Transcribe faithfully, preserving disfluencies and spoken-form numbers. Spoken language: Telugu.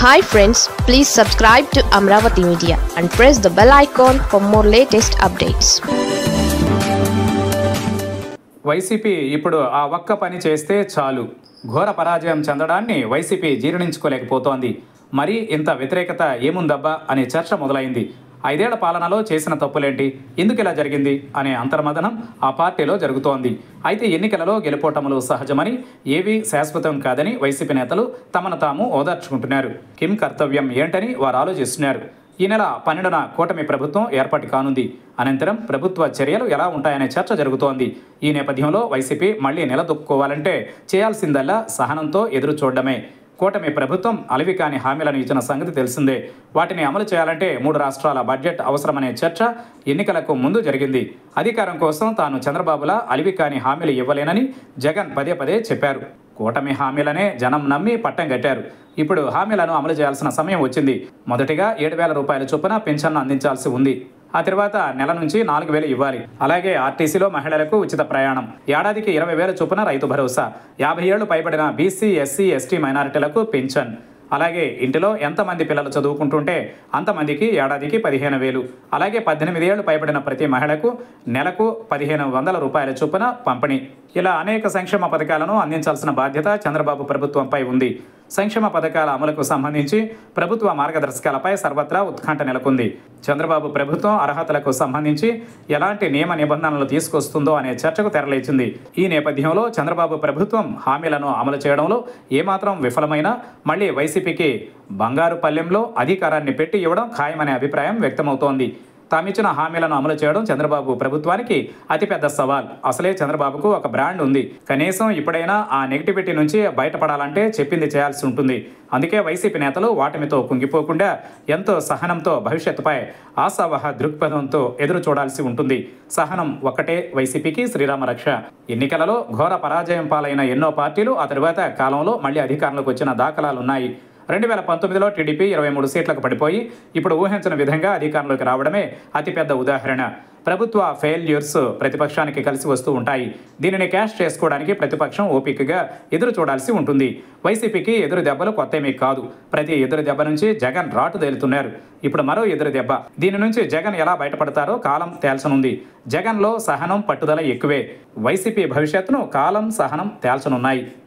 Hi friends, please subscribe to Amravati Media and press the bell icon for more latest updates. YCP ఇప్పుడు ఆ ఒక్క పని చేస్తే చాలు. ఘోర పరాజయం చెందడాన్ని వైసీపీ జీర్ణించుకోలేకపోతోంది. మరి ఇంత వ్యతిరేకత ఏముందబ్బా అనే చర్చ మొదలైంది. ఐదేళ్ల పాలనలో చేసిన తప్పులేంటి, ఎందుకు ఇలా జరిగింది అనే అంతర్మథనం ఆ పార్టీలో జరుగుతోంది. అయితే ఎన్నికలలో గెలుపోటములు సహజమని, ఏవీ శాశ్వతం కాదని వైసీపీ నేతలు తమను తాము ఓదార్చుకుంటున్నారు. కిమ్ కర్తవ్యం ఏంటని వారు ఆలోచిస్తున్నారు. ఈ నెల పన్నెండున కూటమి ప్రభుత్వం ఏర్పాటు కానుంది. అనంతరం ప్రభుత్వ చర్యలు ఎలా ఉంటాయనే చర్చ జరుగుతోంది. ఈ నేపథ్యంలో వైసీపీ మళ్లీ నిలదొక్కుకోవాలంటే చేయాల్సిందల్లా సహనంతో ఎదురు చూడడమే. కూటమి ప్రభుత్వం అలివి కాని హామీలను ఇచ్చిన సంగతి తెలిసిందే. వాటిని అమలు చేయాలంటే మూడు రాష్ట్రాల బడ్జెట్ అవసరమనే చర్చ ఎన్నికలకు ముందు జరిగింది. అధికారం కోసం తాను చంద్రబాబులా అలివి కాని హామీలు ఇవ్వలేనని జగన్ పదే పదే చెప్పారు. కూటమి హామీలనే జనం నమ్మి పట్టం కట్టారు. ఇప్పుడు హామీలను అమలు చేయాల్సిన సమయం వచ్చింది. మొదటిగా ఏడు వేల రూపాయల చొప్పున పింఛన్ను అందించాల్సి ఉంది. ఆ తర్వాత నెల నుంచి నాలుగు వేలు ఇవ్వాలి. అలాగే ఆర్టీసీలో మహిళలకు ఉచిత ప్రయాణం, ఏడాదికి ఇరవై వేల చొప్పున రైతు భరోసా, యాభై ఏళ్లు పైబడిన బీసీ, ఎస్సీ, ఎస్టీ మైనారిటీలకు పింఛన్, అలాగే ఇంటిలో ఎంతమంది పిల్లలు చదువుకుంటుంటే అంతమందికి ఏడాదికి పదిహేను వేలు, అలాగే పద్దెనిమిది ఏళ్లు పైబడిన ప్రతి మహిళకు నెలకు పదిహేను వందల రూపాయల చొప్పున పంపిణీ. ఇలా అనేక సంక్షేమ పథకాలను అందించాల్సిన బాధ్యత చంద్రబాబు ప్రభుత్వంపై ఉంది. సంక్షేమ పథకాల అమలుకు సంబంధించి ప్రభుత్వ మార్గదర్శకాలపై సర్వత్రా ఉత్కంఠ నెలకొంది. చంద్రబాబు ప్రభుత్వం అర్హతలకు సంబంధించి ఎలాంటి నియమ నిబంధనలు తీసుకొస్తుందో అనే చర్చకు తెరలేచింది. ఈ నేపథ్యంలో చంద్రబాబు ప్రభుత్వం హామీలను అమలు చేయడంలో ఏమాత్రం విఫలమైనా మళ్లీ వైసీపీకి బంగారు పల్లెంలో అధికారాన్ని పెట్టి ఇవ్వడం ఖాయమనే అభిప్రాయం వ్యక్తమవుతోంది. తామిచ్చిన హామీలను అమలు చేయడం చంద్రబాబు ప్రభుత్వానికి అతిపెద్ద సవాల్. అసలే చంద్రబాబుకు ఒక బ్రాండ్ ఉంది. కనీసం ఇప్పుడైనా ఆ నెగిటివిటీ నుంచి బయటపడాలంటే చెప్పింది చేయాల్సి ఉంటుంది. అందుకే వైసీపీ నేతలు వాటమితో కుంగిపోకుండా ఎంతో సహనంతో భవిష్యత్తుపై ఆశావహ దృక్పథంతో ఎదురు చూడాల్సి ఉంటుంది. సహనం ఒక్కటే వైసీపీకి శ్రీరామ రక్ష. ఎన్నికలలో ఘోర పరాజయం పాలైన ఎన్నో పార్టీలు ఆ తరువాత కాలంలో మళ్లీ అధికారంలోకి వచ్చిన దాఖలాలున్నాయి. రెండు వేల పంతొమ్మిదిలో టీడీపీ ఇరవై మూడు సీట్లకు పడిపోయి ఇప్పుడు ఊహించిన విధంగా అధికారంలోకి రావడమే అతిపెద్ద ఉదాహరణ. ప్రభుత్వ ఫెయిల్యూర్స్ ప్రతిపక్షానికి కలిసి వస్తూ ఉంటాయి. దీనిని క్యాష్ చేసుకోవడానికి ప్రతిపక్షం ఓపికగా ఎదురు చూడాల్సి ఉంటుంది. వైసీపీకి ఎదురు దెబ్బలు కొత్తేమీ కాదు. ప్రతి ఎదురు దెబ్బ నుంచి జగన్ రాటు తేలుతున్నారు. ఇప్పుడు మరో ఎదురు దెబ్బ. దీని నుంచి జగన్ ఎలా బయటపడతారో కాలం తేల్చనుంది. జగన్లో సహనం, పట్టుదల ఎక్కువే. వైసీపీ భవిష్యత్తును కాలం, సహనం తేల్చనున్నాయి.